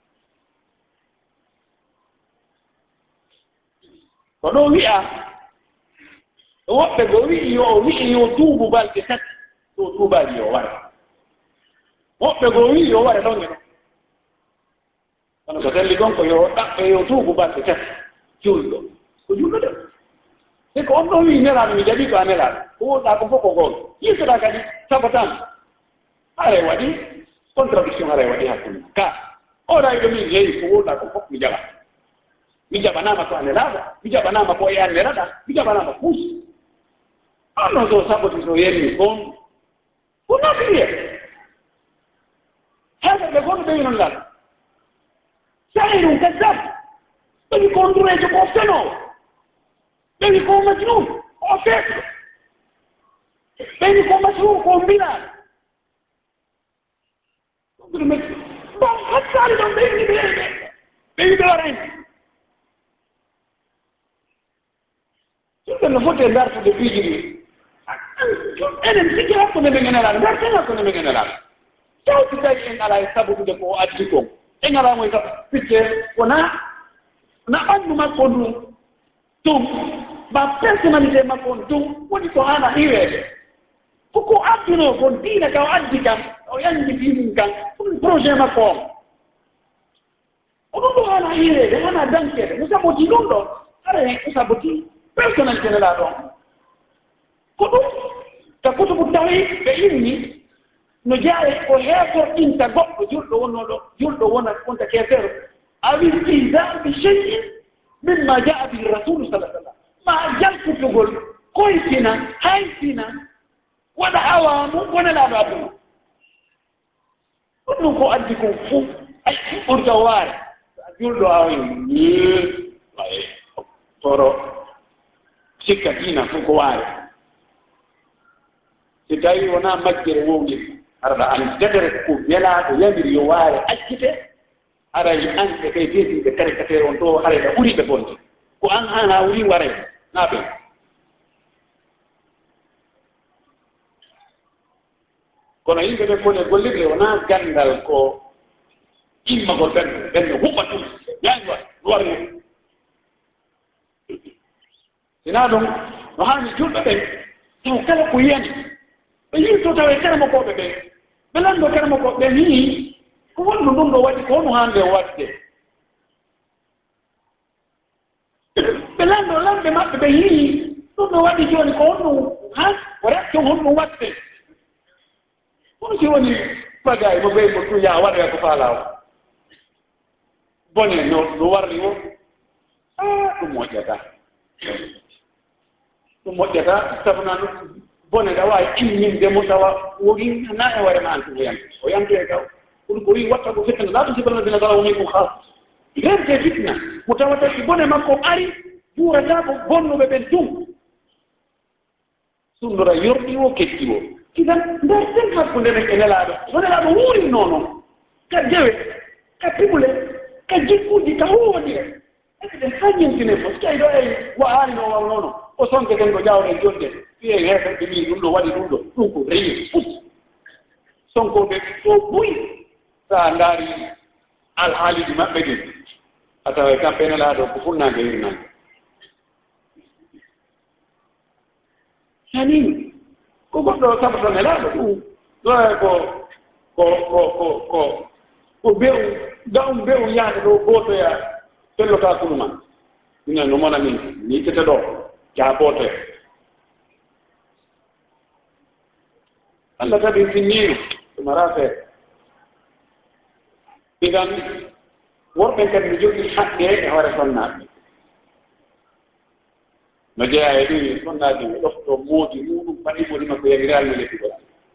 ko ɗo wi'a woɓɓe go wi'i yo o wi'i yo duubu balɗe tati to duubaji yo wara woɓɓe go wi'i yo wara ɗon e ɗon kono so telli ɗon ko yo ɗaɓɓe yo duubu balɗe tati julɗo ko julɗo de e ko on ɗo wi nelaaɗo mi jaɓi ko a nelaaɗo ko woɗɗa ko fof ko goto yirtoɗa kadi sabotan haray waɗi contradiction haray waɗi hakkunde ka oɗa yiɗo min yeeyi ko woɗɗa ko fof mi jaɓa mi jaɓanama ko a nelaaɗo mi jaɓanama ko e an nelaɗa mi jaɓanama puus on noon so saboti so yenni gon ko nafiye heɓeɓe gonɗo ɓewi noon ngal sahi ɗum kaddam ɓewi kondurejo ko fenoo ɓewi ko majnun o feeto ɓewi ko masrur ko mbiɗaɗo ɗum metti bon hattali ɗon ɓewi ɓe ɓewi ɓe warani ɗumɓe no foti e dartude piiji ɗi enen sikki hakkunde men enelaɗo darten hakkunde men enelaɗo tawti tawi en ala e sabutude ko addi kon en alamo e sab pitte wona na ɓanndu makko ndum tum ba personnalité makko on tum woni ko hana hiweede koko addunoo kon diina ka o addi kam o yanndi diinin kan ɗum projet makko on o ɗum ɗo hana hiweede hana dankeede mo saboti ɗum ɗo ara hen o saboti personnalité nela ɗon ko ɗum ka kutubu tawi ɓe inni no jaare o heetorɗinta goɗɗo julɗo wonnoɗo julɗo wona wonta keefeero awi ihzar bi cheyin mimma jaa bihi rasulu sallah sallam ma jalkutugol koytina haytina waɗa awamu gonelaaɗo aduna ɗum ɗum ko addi kon fof ay ɓurta waare julɗo awi ay toro sikka diina fof ko waare si tawi wona majjere wowni araɗa an dedere ko welaaɗo yamiri yo waare accite aray an ɓe kay deesiɓe caricature on ɗo harayɗa ɓuriɓe bonde ko an han ha wuri waray na ɓen kono yimɓe ɓe kone gollirde wona gandal ko immagol ɓen ɓenne huɓɓa ɗum yaanwa warni sina ɗum no hani julɓe ɓen taw kala ko yiyani ɓe yirto taw e karama koɓe ɓen ɓe lanndo karama koɓe ɓen yii ko wonno ɗum ɗo waɗi ko hono hande waɗde ɓe lanndo lamɓe maɓɓe ɓe yii ɗum ɗo waɗi jooni ko honno han o retto honno waɗde hono si woni bagay mo ɓey mo ɗum yaa waɗoya ko faalawo bone no no warli o a ɗum moƴƴata ɗum moƴƴata sabu nan bone ɗa waawi imminde mo tawa wori na e warema an tumo yamte o yamte e kaw ɗum ko wi watta ko fitna laa ɗum sibaladina tala woni ko haas rente fitna mo tawata si bone makko ari juurata ko bonnuɓe ɓen tum sundora yorɗi o ketti o kidan ndarten hakkunde men e nelaaɗo so nelaaɗo wuurinno noon ka dewe ka piɓule ka jikkuuji ka huwodi e eɗen haññintine fof so tawi ɗo ey wo aani no wawnoono o sonke den ko ƴawɗen jonde fiye heeferɓe mbi ɗum ɗo waɗi ɗum ɗo ɗum ko reyi fus sonkoɓe fof buyi sa ndaari alhaaliji maɓɓe ɗin a tawa kamɓe nelaaɗo ko funnaande hirnande hani ko goɗɗo sabato nelaaɗo ɗum ɗo ko ko ko ko ko ko bew gawum bew yaade ɗo gootoya felloka kuluma ina no mona min ni tete ɗo jaabotoya Allah tabi finniino tumarafe idan worɓe kadi mi jogii haqqe e hoore sonnaaɓe no jeeya e ɗi sonnaaji mi ɗofto moodi muɗum paɗi moodi makko yamiral mi lettugol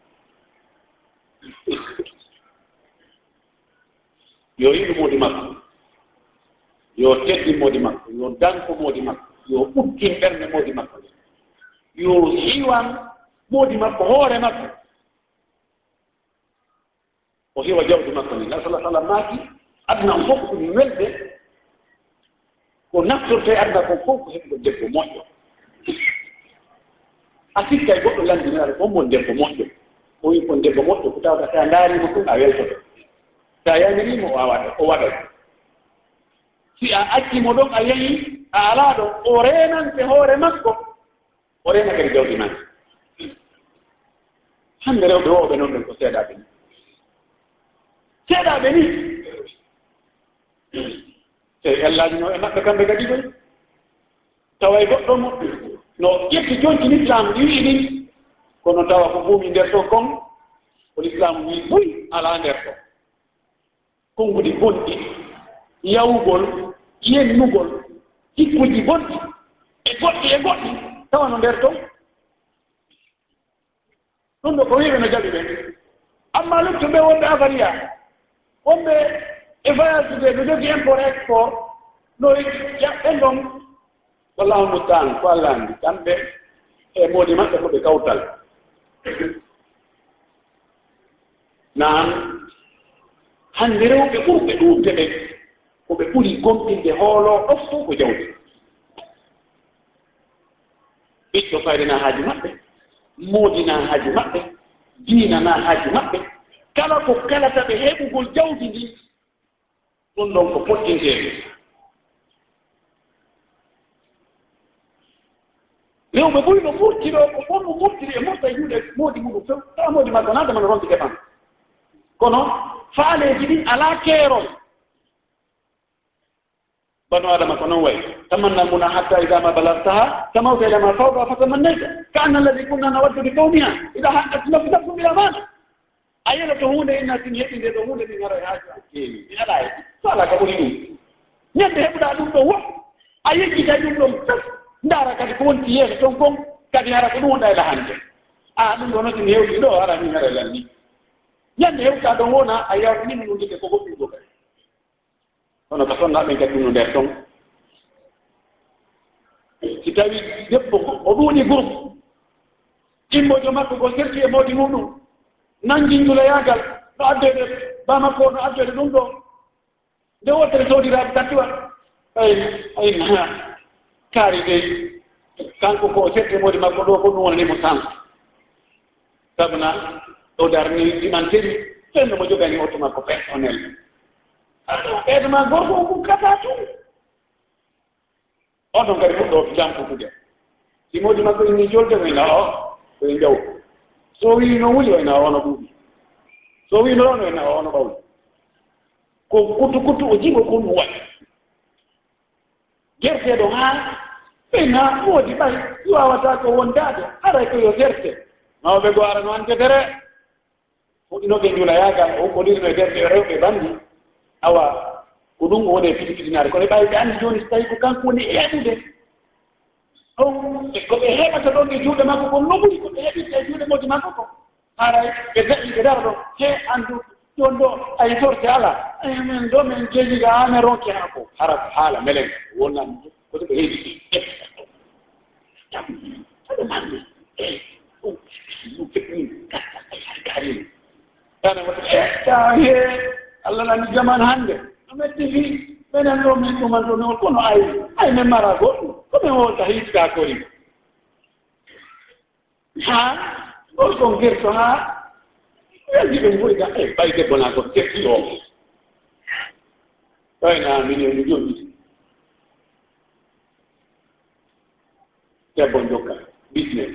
yo yiɗu moodi makko yo teddi moodi makko yo danko moodi makko yo ɓuttin ɓernde moodi makko yo hiwan moodi makko hoore makko o hiwa jawdi makko ni nabi sallah sallam maaki aduna on fof ko ɗum welde ko naftorte aduna ko fof ko heɓugo debbo moƴƴo a sikka e goɗɗo landinaare fof mon debbo moƴƴo o wi kon debbo moƴƴo ko tawata sa ndaarimo ɗum a weltoto sa yamirimo o waɗa o waɗat si a accimo ɗon a yehi a alaa ɗon o renante hoore makko o rena kadi jawdi man hannde rewɓe woɓe noon ɗon ko seeɗaaɓe ni seeɗaaɓe ni tawi ellaaji no e maɓɓe kamɓe kadi ɗon tawa e goɗɗo mo no ƴetti jonti l'islam ɗi wii ɗin kono tawa ko buumi nder ɗo kon ko l'islam wii ɓuy alaa nder ɗo konngudi bonɗi yawgol yennugol hikkuji bonɗi e goɗɗi e goɗɗi tawa no nder ton ɗum ɗo ko wiiɓe no jaɓi ɓen amma luttuɓe wonɓe avaria wonɓe e voyage de no jogii import export no ɓen ɗon wallahu mustaan ko Allah anndi kamɓe e moodi maɓɓe ko ɓe kawtal nan hannde rewɓe ɓurɓe ɗuuɓde ɓe ko ɓe ɓuri gomɗinde hoolo ɗo fof ko jawdi ɓiɗɗo fayrina haaji maɓɓe moodina haaji maɓɓe diinana haaji maɓɓe kala ko kalata ɓe heɓugol jawdi ndi ɗum ɗon ko poɗɗinteeɗe rewɓe ɓuri no ɓurtiɗo ko fonno ɓurtiri e mofta juuɗe moodi muɗum few tawa moodi makko naadama no ronti defan kono faaleeji ɗin alaa keerol banu adama ko noon wayi tamanna muna hatta ida ma balagtaha tamawta ila ma fawqa fatamannayta ka anna alladi kunna nawaddu bi qawmiha ida haqqatna bi nafsi bil amana ayela to hunde inna tin heɓi nde ɗo hunde min ara haaji an keewi mi ala e so ala ka ɓuri ɗum ñande heɓuɗa ɗum ɗo wo a yeggita ɗum ɗon fes ndaara kadi ko wonti yeeso ton kon kadi hara ko ɗum wonɗa e lahande a ɗum ɗo noon tin hewɗi ɗo hara min hara lanni ñande hewta ɗon wona a yawtini min ɗum jike ko goɗɗum ɗo kadi kono ko sonnaaɓe kadi ɗum no nder ton si tawi debbo o ɗuuɗi groupe immojo makko ko serti e moodi muɗum nanngindula yaagal no addede ba makko no addede ɗum ɗo nde wottere sowdiraaɓe tattiwa ay ay kaari dey kanko ko serti e moodi makko ɗo ko ɗum wonanimo sens sabuna o darni ɗiman seri fenno mo jogani oto makko personnel ɓeeɗo ma gorko o kum kata tum on ɗon kadi fuɗɗo jamputude si moodi makko inni jolde wayna o koye jaw so wi no wuli wayna ono ɗuuɗi so wi no ɗon wayna ono ɓawli ko kuttu kuttu o jigo ko ɗum waɗi gerteɗo haa ɓeyna moodi ɓay wawata ko wondade haray ko yo gerte mawɓe go ara no antetere fuɗɗinoɓe njula yaagal o kolirno e derde rewɓe banndi awa ko ɗum woni e fitikitinare kono ɓawi ɓe anndi jooni so tawi ko kanko woni heɓude on ko ɓe heɓata ɗon e juuɗe makko ko no ɓuri ko ɓe heɓirta e juuɗe moodi makko ko haray ɓe daƴi ɓe dara ɗon he anndu ɗon ɗo ay torte ala min ɗo min jeejiga ha min ronki ha ko hara ko haala melen wonnan koto ɓe heeɗi aɗo manni e ɗum ɗum feɗɗini gatta ay har garini tane woto etta he Allah lani jaman hannde no metti fi menen ɗo min ɗuman ɗo non kono ay ay min mara goɗɗum ko min wonta hiitta koye ha ɗon kon gerto ha weldi ɓe ngoyga e ɓay debbo na ko tetti o ɓayna min mi joɗɗiti debbo jokka business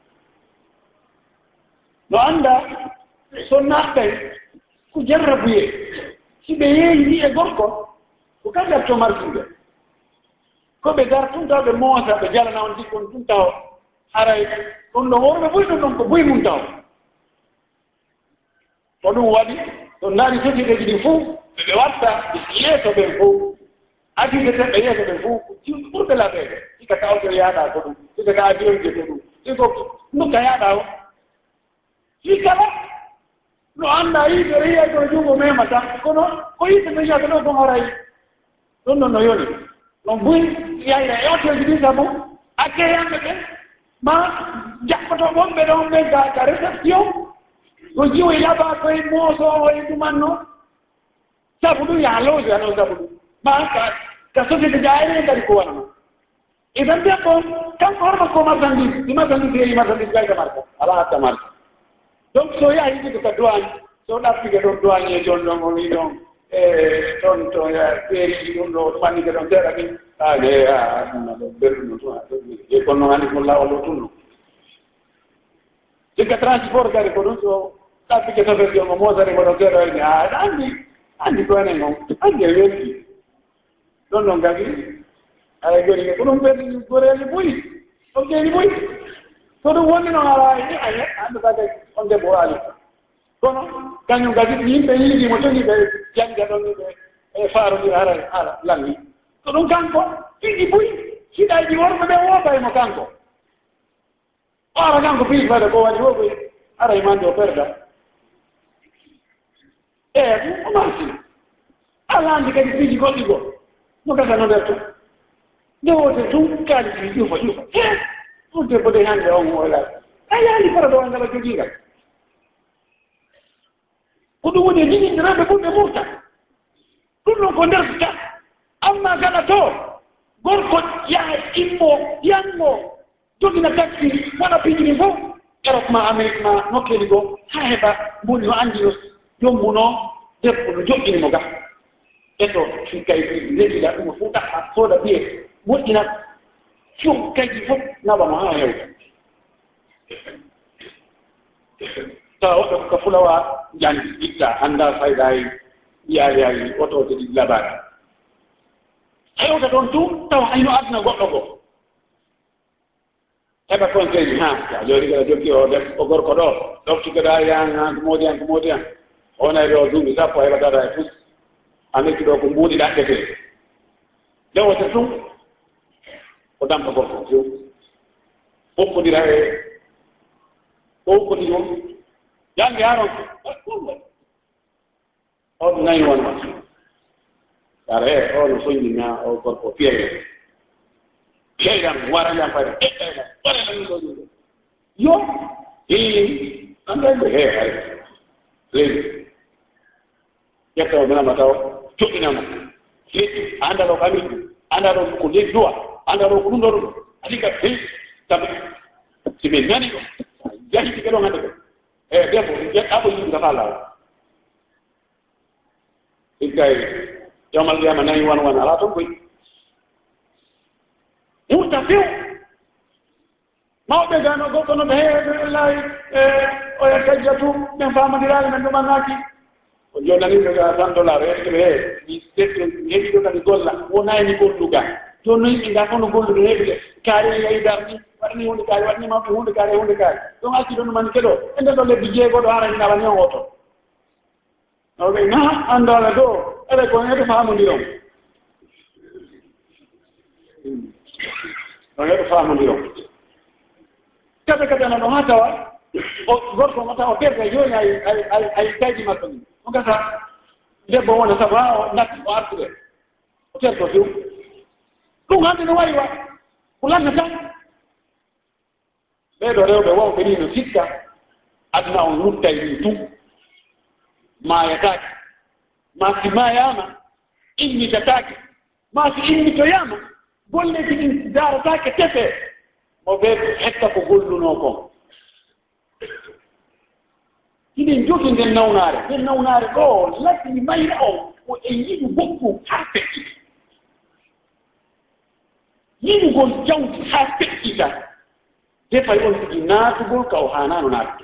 no annda so naɓɓay ko jarrabuye si ɓe yeeyi ni e gorko ko kamɓe arto martude ko ɓe gar tun taw ɓe moosa ɓe jalana on dikkon tun taw haray ɗum ɗo worɓe boyi ɗum ɗon ko boyi mum taw to ɗum waɗi to ndaari société ji ɗi fof ɓe watta yeeso ɓen fof activité ɓe yeeso ɓen fof ɓurɓe laɓeede sika tawto yaaɗa ko ɗum sika ta avion je ko ɗum siko nukka yaaɗa o si kala no annda yiɓe riya to junngo memata kono ko yiɓe ɓe yiyata ɗo kon arayi ɗum ɗon no yoni ɗon buy yayra e hôtel ji ɗi sabu accueillanɓe ɓen ma jaɓɓoto wonɓe ɗon ɓe ga ka réception ko jiwo yaɓa koye mooso e ɗumanno sabu ɗum yaha loge aɗon sabu ɗum ma ka ka société jaayre kadi ko wanama idan debbo kanko horno ko marchandise ɗi marchandise yeeyi marchandise gayda marka ala hatta marka donc so yahi ɗiɗo ka douane so ɗappike ɗon douanier jon ɗon o wi ɗon e ɗon to ɓeeriji ɗum ɗo ɗumannike ɗon seeɗa ɗin ane a ɗumna ɗo ɓerɗuno tun a e kono noon anndi ko lawol o tunno sikka transport gari ko ɗum so ɗappike chauffeur jon o moosari ko ɗon seeɗa ene a anndi anndi ko enen on anndi e welti ɗon ɗon gadi ay goni ko ɗum ɓerɗi goreeli ɓoyi on ƴeeni ɓoyi so ɗum wonni noon ala ni aye anndata on debbo ali kono kañum kadi yimɓe yiiɗimo toni ɓe jannga ɗon ni ɓe e faarodira hara ala lanni so ɗum kanko fiɗi ɓoyi siɗaji worɓe ɓe wobaymo kanko o ara kanko piis fade ko waɗi o koy ara e mande o perda e o marsi ala andi kadi piiji goɗɗi goo no gasano nder to ndewote tum kaali si ƴufa ƴufa e ɗum debbo de hannde on ola a yaali fara ɗo ngala jogiigal ko ɗum woni e jiɗindiraaɓe ɓurɓe murta ɗum ɗon ko nderta amma gaɗa to gorko yaha immo yanmo jogina taxi waɗa piiji ɗi fof Europe ma Amérique ma nokkeeli goo haa heɓa mboni no anndi no yombuno debbo no joƴƴini mo ga e to fi kay leɗiɗa ɗum fof ɗaɓɓa sooda biye moƴƴina fiyo kayji fof naɓamo haa hewta tawa woɗɗo ko fulawa jandi itta annda fayda e yaayayi otoje ɗi labaɗi hewta ɗon tum tawa hayno aduna goɗɗo goo heɓa conseil ha ya joni gara jokki o def o gorko ɗo ɗoftukeɗa yan ko moodi an ko moodi an onayde o duuɓi sappo heɓatata e fus amekki ɗo ko mbuuɗi ɗaɗɗete ndewote tum o dampa gorko few hokkodira e o hokkodiri o jange haron o ɗum nayi wonma ara e o no soññina o gorko piyewe leyɗam warandam fayda eɗɗayɗam waɗaɗam ɗo ɗum yo i andayɓe he hay leydi ƴettawo minama taw joɗɗinama leƴƴi anda ɗo kami anda ɗo ko leydi duwa anda ɗo ko ɗum ɗo ɗum adi ka hey tabi si min nani ɗo yahi ɓe ɗon hande ɗo e debbo ƴettaɓo yimɓe gafa lawa iggay yawmal qiyama nayi wan wan ala toon koy wurta few mawɓe gano goɗɗo no ɓe heeɓe laayi e oya kajjatu ɓen famadiraali men ɗumannaki o jonnaniɓe ga tan dollar heɗeɓe hee heeɓi ɗo kadi golla wonayni golluga jooni no yimɓe nga fof no gollude heeɓide kaari yayi darni waɗani hunde kaari waɗani mawɓe hunde kaari e hunde kaari ɗon acci ɗo ɗumani keɗo e nden ɗo lebbi jeegoɗo harani nawani on oto noɓe na anndole ɗo eɓe kon heɗo famodiron no heɗo famodiron kade kadi ana ɗo ha tawa o gorko mo tawa perde joni ay ay ay kaydi makko ni o gasa debbo wona sabu ha o natti o artude o terto few ɗum hande no wayi wa ko lanna tan ɓeeɗo rewɓe wonɓe ni no sikka aduna on luttay ni tum maayataake ma si maayama immitataake ma si immitoyama golleji ɗin darataake tefe mo ɓe hetta ko golluno kon iɗen jogi nden nawnaare nden nawnaare ɗo laddi mayra o o e yiɗu gokku haa feƴƴita yiɗugol jawdi haa feƴƴita defay on tigi naatugol ka o haanano naatude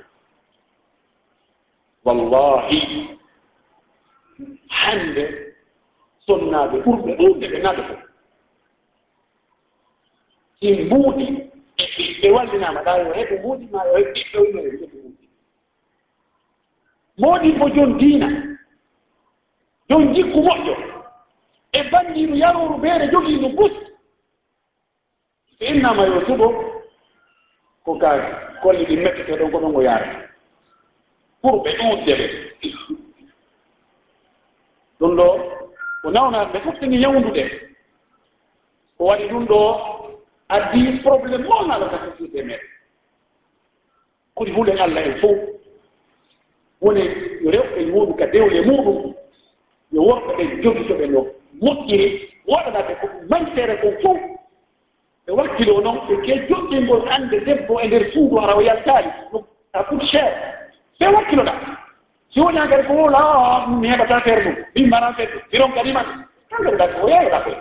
wallahi hande sonnaaɓe ɓurɓe ɗuuɗde ɓe naɗo fof si mbuuɗi e ɓiɓɓe wallinaama ɗa yo heɓe mbuuɗi ma yo heɓe ɓiɓɓe wimere heɓe mbuuɗi modi ko jon diina jon jikku moƴƴo e bandiru yaruru beere jogiiɗo bus so innama yo suɓo ko ka golle ɗi mettete ɗon ko ɗon o yaara pour ɓe ɗuuɗde ɓe ɗum ɗo ko nawnaɓe ɓe foftini yawndude ko waɗi ɗum ɗo addi probléme mawnaɗo ka société meɗen kodi hulen Allah en fof woni yo rewɓe muɗum ka dewle muɗum yo worɓe ɓe jogitoɓe no moƴƴiri waɗanaɓe ko mantere ko fof ɓe wakkilo noon ɓe ke joɗɗingol hannde debbo e nder suudu ara o yaltaali ɗum ça coûte cher ɓe wakkiloɗa si woni engrais ko wola mi heɓata feere ɗum min mbaɗan feere ɗum biron kadi man engrais ɗa ko yayoɗa koye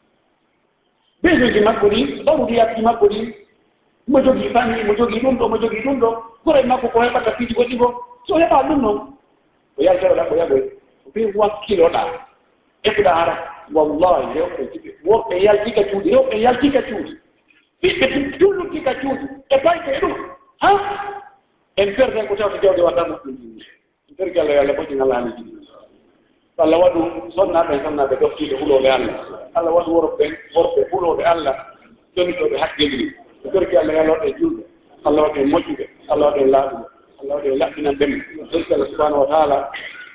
besoji makko ɗi ɗawɗi yakki makko ɗi mo jogii famille mo jogii ɗum ɗo mo jogii ɗum ɗo gore makko ko heɓata piiji goɗɗi goo so heɓa ɗum noon ko yalteroɗa ko yagoy ko ɓe wakkiloɗa ekuɗa hara wallahi rewɓe worɓe yaltika cuuɗi rewɓe yaltika cuuɗi ɓiɓɓe tullutika cuuɗi e bayte ɗum ha en perde ko tawto jawde waɗa moƴƴum ɗum en perdi Allah yo Allah moƴƴin Allah haali jiɗi Allah waɗu sonnaɓe e sonnaɓe doftiɓe huloɓe Allah Allah waɗu worɓe worɓe huloɓe Allah jonitoɓe haqqilli en perdi Allah yo Allah waɗe julɓe Allah waɗe moƴƴuɓe Allah waɗe laaɓuɓe Allah waɗe laɓɓinan ɗem perdi Allah subhanahu wa taala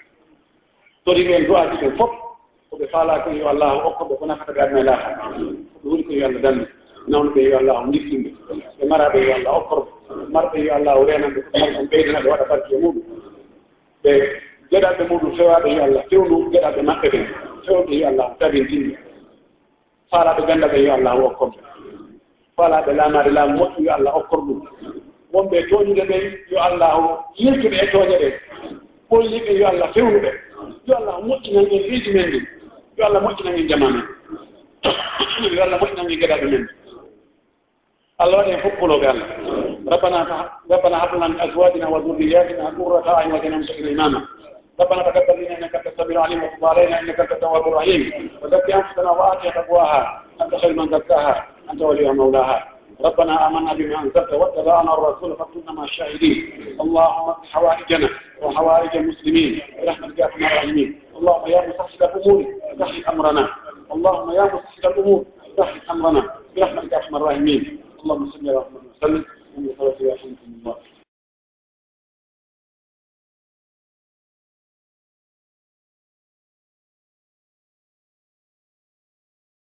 toriɓen du'aji ɓen fof koɓe faalako yo Allah hokkoɓe ko nafata ɓe adna laaha koɓe woni ko yo Allah dandu nawnuɓe yo Allah ndiftimɓe ɓe maraɓe yo Allah okkorɓe marɓe yo Allah renanɓe koɓe ɓeydanaɓe waɗa barke e muɗum ɓe geɗalɓe muɗum fewaɓe yo Allah fewndu geɗalɓe maɓɓe ɓen fewɓe yo Allah tabintinɓe faalaɓe gandaɓe yo Allah hokkoɓe faalaɓe laamade laamu moƴƴu yo Allah okkor ɗum wonɓe tooñude ɓen yo Allah yirtuɓe e tooñe ɓen ɓolliɓe yo Allah fewnuɓe yo Allah moƴƴinan en riiji men ɗi yo Allah moƴƴinan en jama men yo Allah moƴƴinan en geɗaɓe men الله وجه فقلوا بالله ربنا ربنا هب لنا من ازواجنا وذرياتنا قرة اعين واجعلنا متقين اماما ربنا تقبل منا انك انت السميع العليم وتب علينا انك انت التواب الرحيم وزكي انفسنا واتها تقواها انت خير من زكاها انت وليها مولاها ربنا امنا بما انزلت واتبعنا الرسول فكنا مع الشاهدين اللهم اقض حوائجنا وحوائج المسلمين برحمتك يا ارحم الراحمين اللهم يا مسهل الامور سهل امرنا اللهم يا مسهل الامور سهل امرنا برحمتك يا ارحم الراحمين اللهم صل على محمد وسلم وصلى الله عليه وسلم